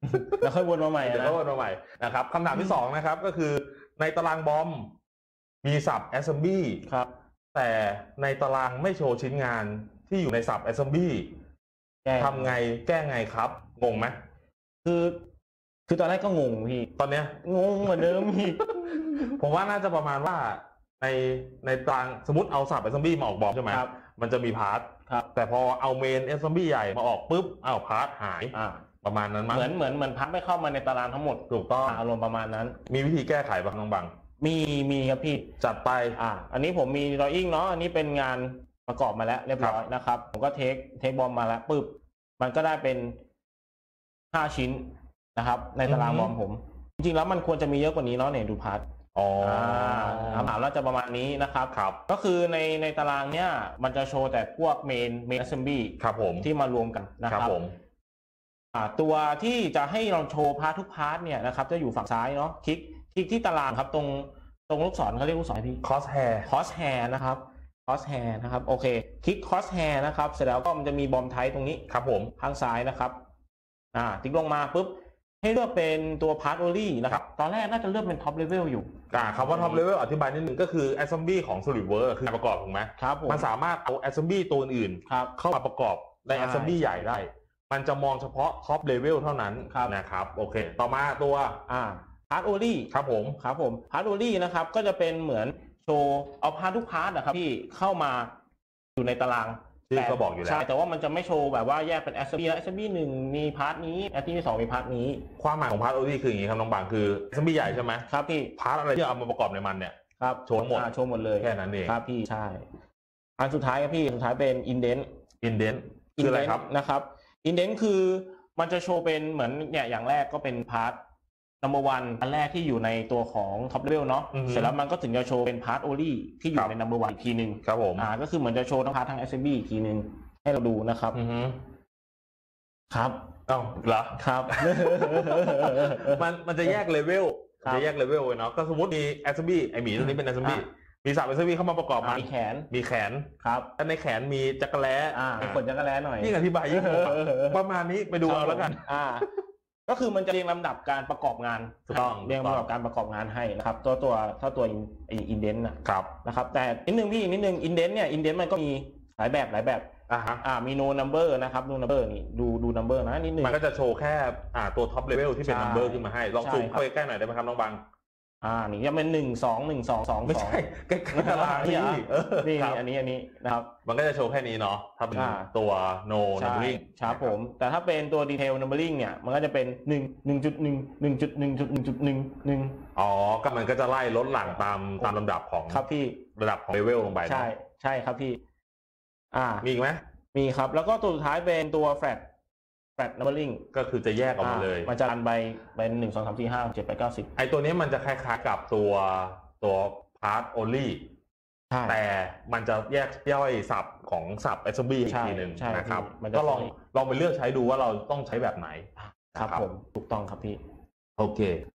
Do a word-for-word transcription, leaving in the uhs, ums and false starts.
แล้วค่อยวนมาใหม่เดี๋ยวก็วนมาใหม่นะครับคำถามที่สองนะครับก็คือในตารางบอมมีศัพท์ assembly ครับแต่ในตารางไม่โชว์ชิ้นงานที่อยู่ในศัพท์ assembly ทำไงแก้ไงครับงงไหมคือคือตอนแรกก็งงพี่ตอนเนี้ยงงเหมือนเดิมพี่ผมว่าน่าจะประมาณว่าในในตารางสมมติเอาศัพท์ assembly มาออกบอมใช่ไหมมันจะมีพาร์ทแต่พอเอาเมน assembly ใหญ่มาออกปุ๊บอ้าวพาร์ทหายประมาณนั้นมั้งเหมือนเหมือนเหมือนพาร์ทไม่เข้ามาในตารางทั้งหมดถูกต้องอารมณ์ประมาณนั้นมีวิธีแก้ไขบ้างน้องบังมีมีครับพี่จัดไปอ่าอันนี้ผมมี drawing เนาะอันนี้เป็นงานประกอบมาแล้วเรียบร้อยนะครับผมก็เทคเทคบอมมาแล้วปุ๊บมันก็ได้เป็นห้าชิ้นนะครับในตารางบอมผมจริงๆแล้วมันควรจะมีเยอะกว่านี้เนาะเนี่ยดูพาร์ทอ๋อคำถามเราจะประมาณนี้นะครับครับก็คือในในตารางเนี้ยมันจะโชว์แต่พวกเมนเมน assembly ครับผมที่มารวมกันนะครับผมอ่าตัวที่จะให้เราโชว์พาร์ททุกพาร์ทเนี่ยนะครับจะอยู่ฝั่งซ้ายเนาะคลิกคลิกที่ตารางครับตรงตรงลูกศรเขาเรียกลูกศรที่ cross hair cross hair นะครับ cross hair นะครับโอเคคลิก cross hair นะครับเสร็จแล้วก็มันจะมีบอมไทป์ตรงนี้ครับผมข้างซ้ายนะครับอ่าติ๊กลงมาปุ๊บให้เลือกเป็นตัว part only นะครับตอนแรกน่าจะเลือกเป็น top level อยู่อ่าคำว่า top level อธิบายนิดนึงก็คือ assembly ของ SolidWorks คือประกอบถูกไหมครับผมมันสามารถเอา assembly ตัวอื่นเข้ามาประกอบใน assembly ใหญ่ได้มันจะมองเฉพาะ top level เท่านั้นนะครับโอเคต่อมาตัวอ่า part only ครับผมครับผม part only นะครับก็จะเป็นเหมือนโชว์เอาพาร์ททุกพาร์ทนะครับที่เข้ามาอยู่ในตารางที่ก็บอกอยู่แล้วใช่แต่ว่ามันจะไม่โชว์แบบว่าแยกเป็น assembly assembly หนึ่งมีพาร์ทนี้ assembly สองมีพาร์ทนี้ความหมายของ part only คืออย่างนี้ครับน้องบางคือ assembly ใหญ่ใช่ไหมครับพี่พาร์ทอะไรที่เอามาประกอบในมันเนี่ยครับโชว์หมดโชว์หมดเลยแค่นั้นเองครับพี่ใช่อันสุดท้ายครับพี่สุดท้ายเป็น indent indent คืออะไรครับนะครับ indent คือมันจะโชว์เป็นเหมือนเนี่ยอย่างแรกก็เป็นพาร์ทnumber one อันแรกที่อยู่ในตัวของ top level เนาะเสร็จแล้วมันก็ถึงจะโชว์เป็น part only ที่อยู่ใน number one อีกทีนึงครับผมอ่าก็คือเหมือนจะโชว์ทั้งพาร์ททั้ง assembly อีกทีนึงให้เราดูนะครับครับอ้าวเหรอครับมันมันจะแยกเลเวลจะแยกเลเวลไว้เนาะก็สมมติมี assembly ไอหมีตัวนี้เป็น assembly มีศัพท์ assembly เข้ามาประกอบมีแขนมีแขนครับแต่ในแขนมีจักรแล้อ่าขนจักรแล้หน่อยยิ่งอธิบายยิ่งประมาณนี้ไปดูเอาแล้วกันอ่าก็คือมันจะเรียงลำดับการประกอบงานถูกต้องเรียงลำดับการประกอบงานให้นะครับตัวตัวถ้าตัวอินเดนต์นะครับนะครับแต่นิดนึงพี่นิดนึงอินเดนต์เนี่ยอินเดนต์มันก็มีหลายแบบหลายแบบอ่าฮะอ่ามี no number นะครับ no number นี่ดูดู number นะนิดนึงมันก็จะโชว์แค่อ่าตัว top level ที่เป็น number ขึ้นมาให้ลองซูมเข้าไปใกล้หน่อยได้ไหมครับน้องบังอ่านี่จะเป็นหนึ่งสองหนึ่งสองสองไม่ใช่ใกล้ๆตารางนี่นี่อันนี้อันนี้นะครับมันก็จะโชว์แค่นี้เนาะถ้าเป็นตัว no numbering ครับผมแต่ถ้าเป็นตัว detail numbering เนี่ยมันก็จะเป็นหนึ่ง หนึ่งจุดหนึ่ง หนึ่งจุดหนึ่งจุดหนึ่งจุดหนึ่ง หนึ่งอ๋อก็มันก็จะไล่ลดหลั่งตามตามลำดับของครับพี่ระดับของ level ลงไปใช่ใช่ครับพี่อ่ามีอีกไหมมีครับแล้วก็ตัวสุดท้ายเป็นตัว flat flat numbering ก็คือจะแยกออกมาเลยมันจะรันไปเป็นหนึ่ง สอง สาม สี่ ห้า หก เจ็ด แปด เก้า สิบไอตัวนี้มันจะคล้ายๆกับตัวตัว part only แต่มันจะแยกย่อยศัพท์ของศัพท์ assembly อีกทีหนึ่งนะครับก็ลองลองไปเลือกใช้ดูว่าเราต้องใช้แบบไหนครับผมถูกต้องครับพี่โอเค